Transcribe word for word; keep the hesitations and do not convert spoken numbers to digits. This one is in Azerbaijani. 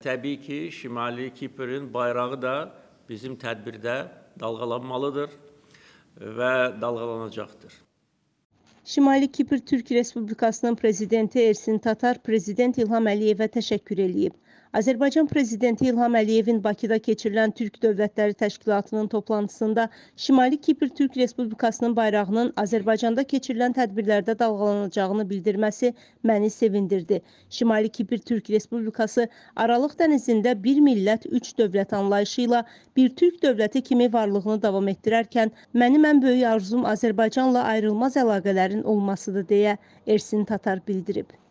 təbii ki, Şimali Kipr'in bayrağı da bizim tədbirdə dalgalanmalıdır və dalgalanacaqdır. Şimali Kipr Türk Respublikasının prezidenti Ersin Tatar Prezident İlham Əliyevə təşəkkür edib. Azərbaycan Prezidenti İlham Əliyevin Bakıda keçirilən Türk Dövlətləri Təşkilatının toplantısında Şimali Kipr Türk Respublikasının bayrağının Azərbaycanda keçirilən tədbirlərdə dalgalanacağını bildirməsi məni sevindirdi. Şimali Kipr Türk Respublikası Aralıq dənizində bir millət, üç dövlət anlayışı ilə bir Türk dövləti kimi varlığını davam etdirərkən, mənim ən böyük arzum Azərbaycanla ayrılmaz əlaqələrin olmasıdır deyə Ersin Tatar bildirib.